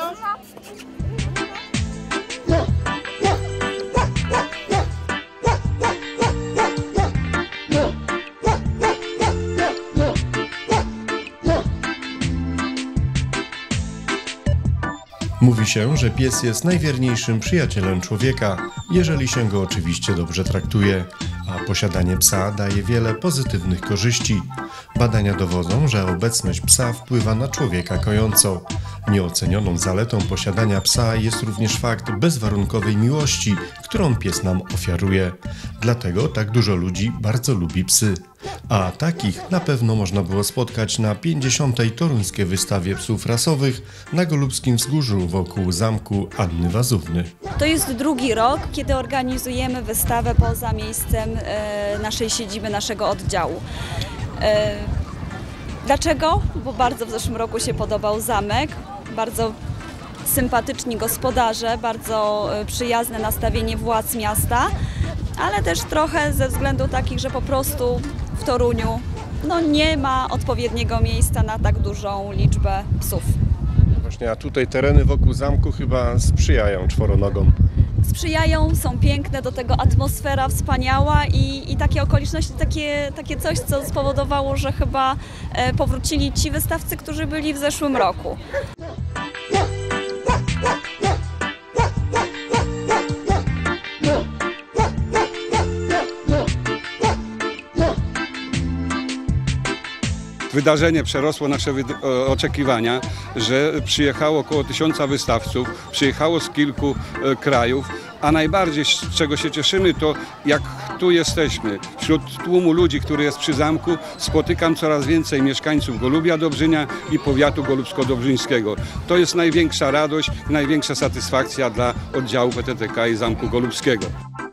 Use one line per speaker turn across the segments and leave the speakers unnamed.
Mówi się, że pies jest najwierniejszym przyjacielem człowieka, jeżeli się go oczywiście dobrze traktuje, a posiadanie psa daje wiele pozytywnych korzyści. Badania dowodzą, że obecność psa wpływa na człowieka kojąco. Nieocenioną zaletą posiadania psa jest również fakt bezwarunkowej miłości, którą pies nam ofiaruje. Dlatego tak dużo ludzi bardzo lubi psy. A takich na pewno można było spotkać na 50. toruńskiej wystawie psów rasowych na Golubskim Wzgórzu wokół zamku Anny Wazówny.
To jest drugi rok, kiedy organizujemy wystawę poza miejscem naszej siedziby, naszego oddziału. Dlaczego? Bo bardzo w zeszłym roku się podobał zamek, bardzo sympatyczni gospodarze, bardzo przyjazne nastawienie władz miasta, ale też trochę ze względu takich, że po prostu w Toruniu nie ma odpowiedniego miejsca na tak dużą liczbę psów.
Właśnie, a tutaj tereny wokół zamku chyba sprzyjają czworonogom.
Sprzyjają, są piękne, do tego atmosfera wspaniała i takie okoliczności, takie coś, co spowodowało, że chyba powrócili ci wystawcy, którzy byli w zeszłym roku.
Wydarzenie przerosło nasze oczekiwania, że przyjechało około 1000 wystawców, przyjechało z kilku krajów, a najbardziej z czego się cieszymy, to jak tu jesteśmy. Wśród tłumu ludzi, który jest przy zamku, spotykam coraz więcej mieszkańców Golubia Dobrzynia i powiatu golubsko-dobrzyńskiego. To jest największa radość, największa satysfakcja dla oddziału PTTK i Zamku Golubskiego.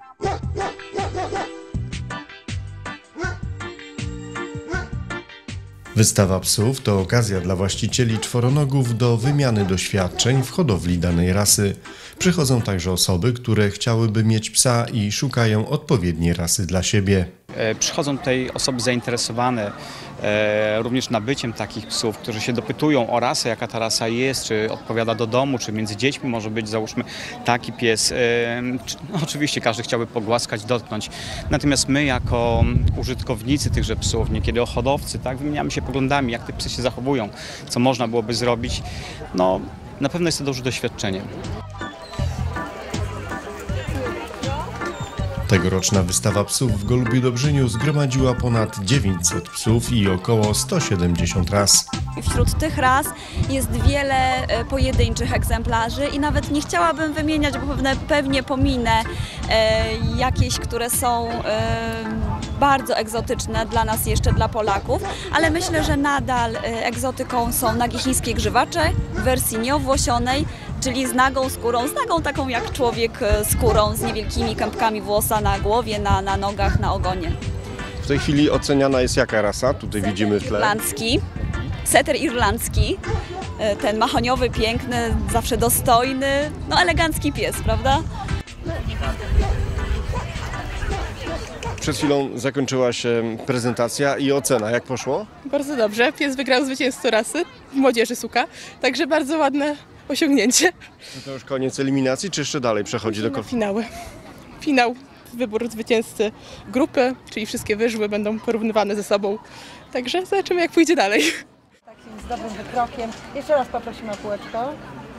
Wystawa psów to okazja dla właścicieli czworonogów do wymiany doświadczeń w hodowli danej rasy. Przychodzą także osoby, które chciałyby mieć psa i szukają odpowiedniej rasy dla siebie.
Przychodzą tutaj osoby zainteresowane również nabyciem takich psów, którzy się dopytują o rasę, jaka ta rasa jest, czy odpowiada do domu, czy między dziećmi może być, załóżmy, taki pies. Oczywiście każdy chciałby pogłaskać, dotknąć. Natomiast my jako użytkownicy tychże psów, niekiedy hodowcy, wymieniamy się poglądami, jak te psy się zachowują, co można byłoby zrobić. Na pewno jest to duże doświadczenie.
Tegoroczna wystawa psów w Golubiu Dobrzyniu zgromadziła ponad 900 psów i około 170 ras.
Wśród tych ras jest wiele pojedynczych egzemplarzy i nawet nie chciałabym wymieniać, bo pewnie pominę jakieś, które są bardzo egzotyczne dla nas jeszcze, dla Polaków, ale myślę, że nadal egzotyką są nagie chińskie grzywacze w wersji nieowłosionej, czyli z nagą skórą, z nagą taką jak człowiek skórą, z niewielkimi kępkami włosa na głowie, na nogach, na ogonie.
W tej chwili oceniana jest jaka rasa? Tutaj widzimy w tle.
Irlandzki, setter irlandzki, ten mahoniowy, piękny, zawsze dostojny, elegancki pies, prawda?
Przed chwilą zakończyła się prezentacja i ocena. Jak poszło?
Bardzo dobrze. Pies wygrał zwycięstwo rasy w młodzieży suka, także bardzo ładne osiągnięcie.
To już koniec eliminacji, czy jeszcze dalej przechodzi do
finały? Finał, wybór zwycięzcy grupy, czyli wszystkie wyżły będą porównywane ze sobą. Także zobaczymy, jak pójdzie dalej.
Takim z dobrym wykrokiem. Jeszcze raz poprosimy o kółeczko.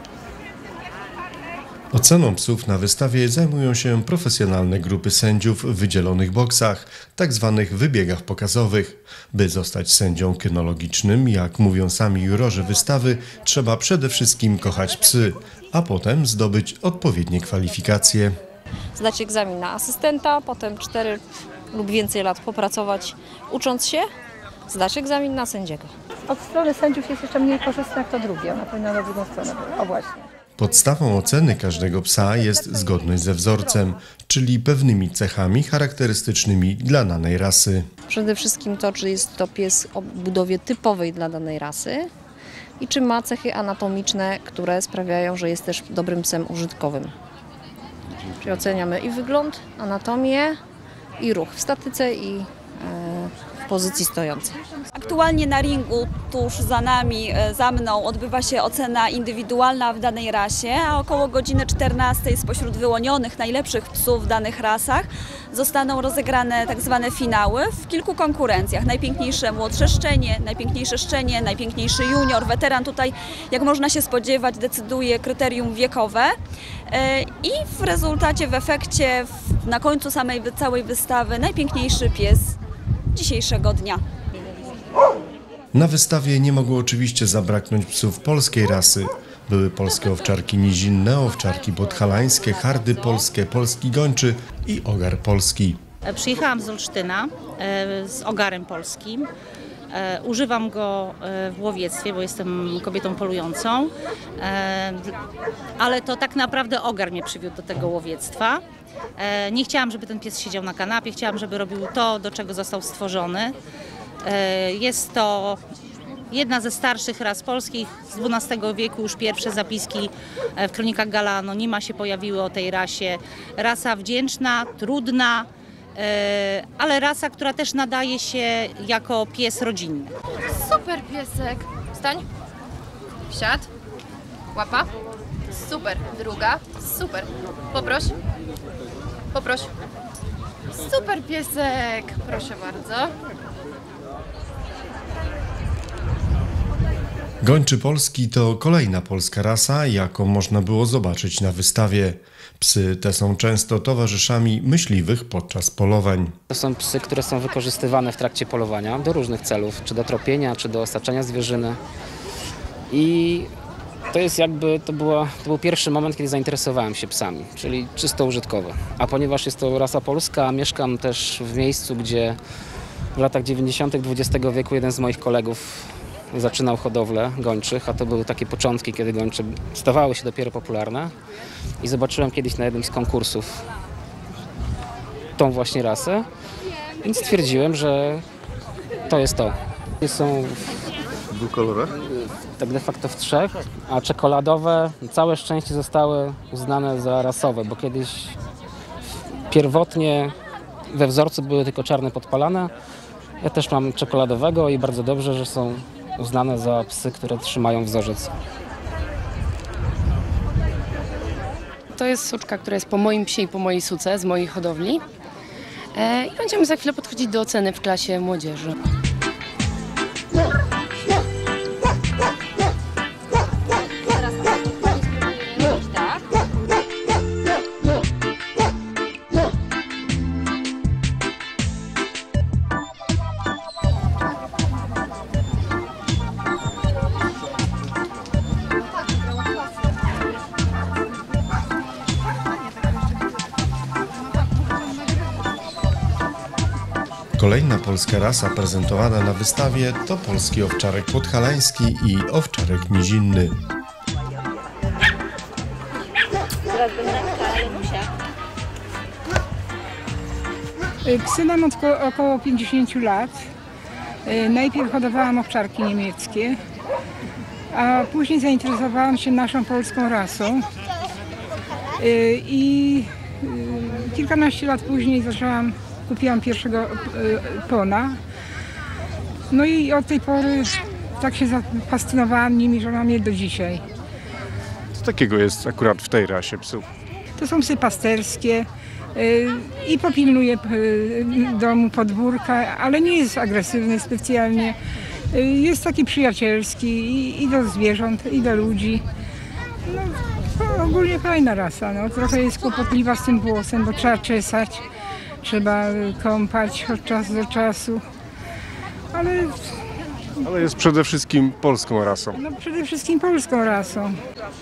Oceną psów na wystawie zajmują się profesjonalne grupy sędziów w wydzielonych boksach, tak zwanych wybiegach pokazowych. By zostać sędzią kynologicznym, jak mówią sami jurorzy wystawy, trzeba przede wszystkim kochać psy, a potem zdobyć odpowiednie kwalifikacje.
Zdać egzamin na asystenta, potem 4 lub więcej lat popracować ucząc się, zdać egzamin na sędziego.
Od strony sędziów jest jeszcze mniej korzystne jak to drugie, ona powinna na drugą stronę. O właśnie.
Podstawą oceny każdego psa jest zgodność ze wzorcem, czyli pewnymi cechami charakterystycznymi dla danej rasy.
Przede wszystkim to, czy jest to pies o budowie typowej dla danej rasy i czy ma cechy anatomiczne, które sprawiają, że jest też dobrym psem użytkowym. Czyli oceniamy i wygląd, anatomię, i ruch w statyce i w pozycji stojącej.
Aktualnie na ringu tuż za nami, za mną odbywa się ocena indywidualna w danej rasie, a około godziny 14 spośród wyłonionych najlepszych psów w danych rasach zostaną rozegrane tak zwane finały w kilku konkurencjach. Najpiękniejsze młodsze szczenie, najpiękniejsze szczenie, najpiękniejszy junior, weteran. Tutaj, jak można się spodziewać, decyduje kryterium wiekowe i w rezultacie, w efekcie, na końcu całej wystawy najpiękniejszy pies dzisiejszego dnia.
Na wystawie nie mogło oczywiście zabraknąć psów polskiej rasy. Były polskie owczarki nizinne, owczarki podhalańskie, hardy polskie, polski gończy i ogar polski.
Przyjechałam z Olsztyna z ogarem polskim. Używam go w łowiectwie, bo jestem kobietą polującą, ale to tak naprawdę ogar mnie przywiódł do tego łowiectwa. Nie chciałam, żeby ten pies siedział na kanapie, chciałam, żeby robił to, do czego został stworzony. Jest to jedna ze starszych ras polskich, z XII wieku już pierwsze zapiski w kronikach Galla Anonima się pojawiły o tej rasie. Rasa wdzięczna, trudna, ale rasa, która też nadaje się jako pies rodzinny.
Super piesek. Wstań. Wsiad. Łapa. Super. Druga. Super. Poproś. Poproś. Super piesek. Proszę bardzo.
Gończy polski to kolejna polska rasa, jaką można było zobaczyć na wystawie. Psy te są często towarzyszami myśliwych podczas polowań.
To są psy, które są wykorzystywane w trakcie polowania do różnych celów, czy do tropienia, czy do osaczania zwierzyny. I to jest to był pierwszy moment, kiedy zainteresowałem się psami, czyli czysto użytkowe. A ponieważ jest to rasa polska, mieszkam też w miejscu, gdzie w latach 90. XX wieku jeden z moich kolegów zaczynał hodowlę gończych, a to były takie początki, kiedy gończe stawały się dopiero popularne. I zobaczyłem kiedyś na jednym z konkursów tą właśnie rasę, więc stwierdziłem, że to jest to. Są
W dwóch kolorach?
Tak de facto w 3, a czekoladowe całe szczęście zostały uznane za rasowe, bo kiedyś pierwotnie we wzorcu były tylko czarne podpalane. Ja też mam czekoladowego i bardzo dobrze, że są uznane za psy, które trzymają wzorzec.
To jest suczka, która jest po moim psie i po mojej suce z mojej hodowli. I będziemy za chwilę podchodzić do oceny w klasie młodzieży.
Kolejna polska rasa prezentowana na wystawie to polski owczarek podhalański i owczarek nizinny.
Psy mam około 50 lat. Najpierw hodowałam owczarki niemieckie, a później zainteresowałam się naszą polską rasą. I kilkanaście lat później kupiłam pierwszego pona. No i od tej pory tak się zafascynowałam nimi, że mam je do dzisiaj.
Co takiego jest akurat w tej rasie psów?
To są psy pasterskie i popilnuje domu, podwórka, ale nie jest agresywny specjalnie. Jest taki przyjacielski i do zwierząt, i do ludzi. No, ogólnie fajna rasa. No, trochę jest kłopotliwa z tym włosem, bo trzeba czesać. Trzeba kąpać od czasu do czasu,
ale jest przede wszystkim polską rasą.
No przede wszystkim polską rasą.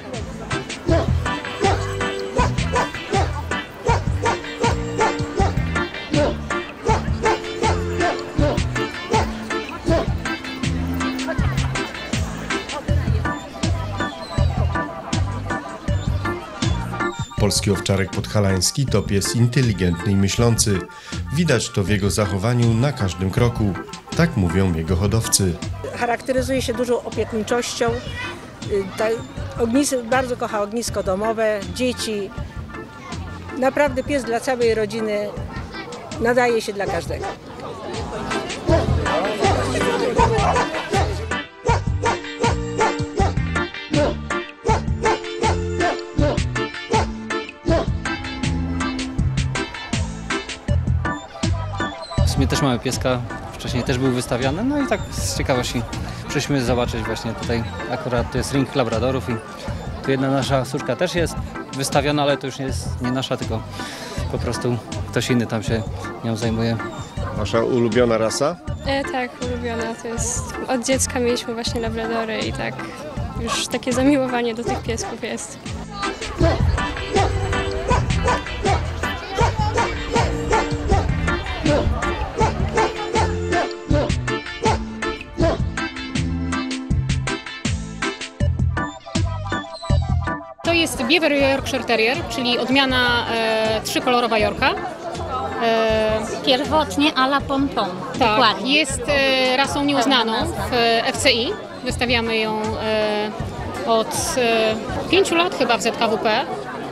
Polski owczarek podhalański to pies inteligentny i myślący. Widać to w jego zachowaniu na każdym kroku. Tak mówią jego hodowcy.
Charakteryzuje się dużą opiekuńczością. Bardzo kocha ognisko domowe, dzieci. Naprawdę pies dla całej rodziny, nadaje się dla każdego.
W sumie też mamy pieska, wcześniej też był wystawiany, no i tak z ciekawości przyszliśmy zobaczyć właśnie tutaj, akurat to jest ring labradorów i tu jedna nasza suczka też jest wystawiona, ale to już nie nasza, tylko po ktoś inny tam się nią zajmuje.
Wasza ulubiona rasa?
Tak, ulubiona. To jest, od dziecka mieliśmy właśnie labradory i tak już takie zamiłowanie do tych piesków jest.
To jest Beaver Yorkshire Terrier, czyli odmiana trzykolorowa Yorka.
Pierwotnie à la Ponton.
Tak,
Dokładnie.
jest rasą nieuznaną w FCI. Wystawiamy ją od 5 lat chyba w ZKWP.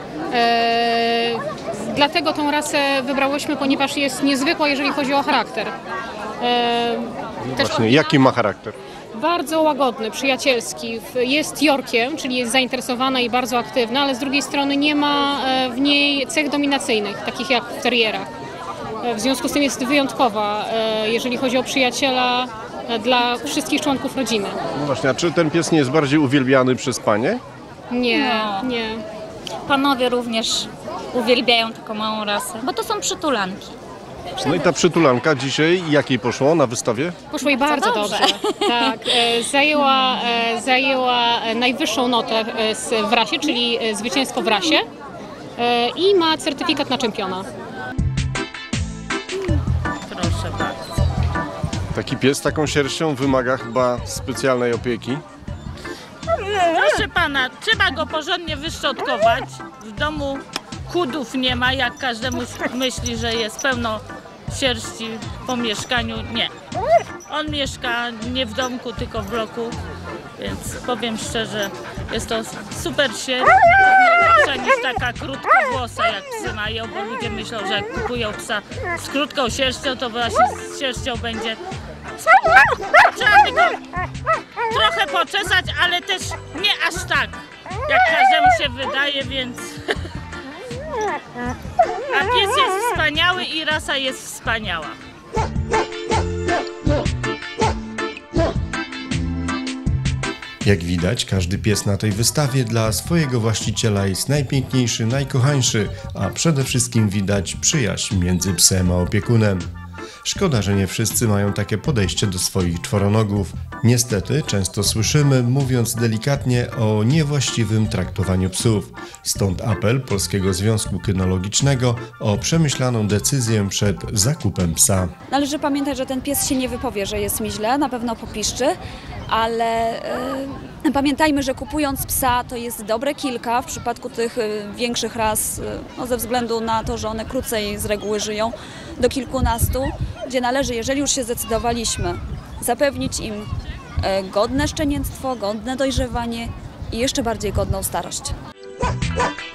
Dlatego tą rasę wybrałyśmy, ponieważ jest niezwykła, jeżeli chodzi o charakter.
Właśnie, jaki ma charakter?
Bardzo łagodny, przyjacielski. Jest Yorkiem, czyli jest zainteresowana i bardzo aktywna, ale z drugiej strony nie ma w niej cech dominacyjnych, takich jak w terrierach. W związku z tym jest wyjątkowa, jeżeli chodzi o przyjaciela dla wszystkich członków rodziny.
No właśnie, a czy ten pies nie jest bardziej uwielbiany przez panie?
Nie,
No.
nie.
Panowie również uwielbiają taką małą rasę, bo to są przytulanki.
No i ta przytulanka dzisiaj, jakiej poszło na wystawie?
Poszło jej bardzo dobrze. Tak, zajęła najwyższą notę w rasie, czyli zwycięstwo w rasie i ma certyfikat na czempiona.
Proszę bardzo.
Taki pies z taką sierścią wymaga chyba specjalnej opieki.
Proszę pana, trzeba go porządnie wyszczotkować. W domu chudów nie ma, jak każdemu myśli, że jest pełno sierści po mieszkaniu. Nie. On mieszka nie w domku, tylko w bloku, więc powiem szczerze, jest to super sierść, lepsza niż taka krótkowłosa, jak psy mają, bo ludzie myślą, że jak kupują psa z krótką sierścią, to właśnie z sierścią będzie. Trzeba tylko trochę poczesać, ale też nie aż tak, jak każdemu się wydaje, więc... A pies jest wspaniały i rasa jest wspaniała.
Jak widać, każdy pies na tej wystawie dla swojego właściciela jest najpiękniejszy, najkochańszy, a przede wszystkim widać przyjaźń między psem a opiekunem. Szkoda, że nie wszyscy mają takie podejście do swoich czworonogów. Niestety, często słyszymy, mówiąc delikatnie, o niewłaściwym traktowaniu psów. Stąd apel Polskiego Związku Kynologicznego o przemyślaną decyzję przed zakupem psa.
Należy pamiętać, że ten pies się nie wypowie, że jest mi źle, na pewno popiszczy, ale pamiętajmy, że kupując psa to jest dobre kilka, w przypadku tych większych ras, no ze względu na to, że one krócej z reguły żyją, do kilkunastu, gdzie należy, jeżeli już się zdecydowaliśmy, zapewnić im godne szczenięctwo, godne dojrzewanie i jeszcze bardziej godną starość.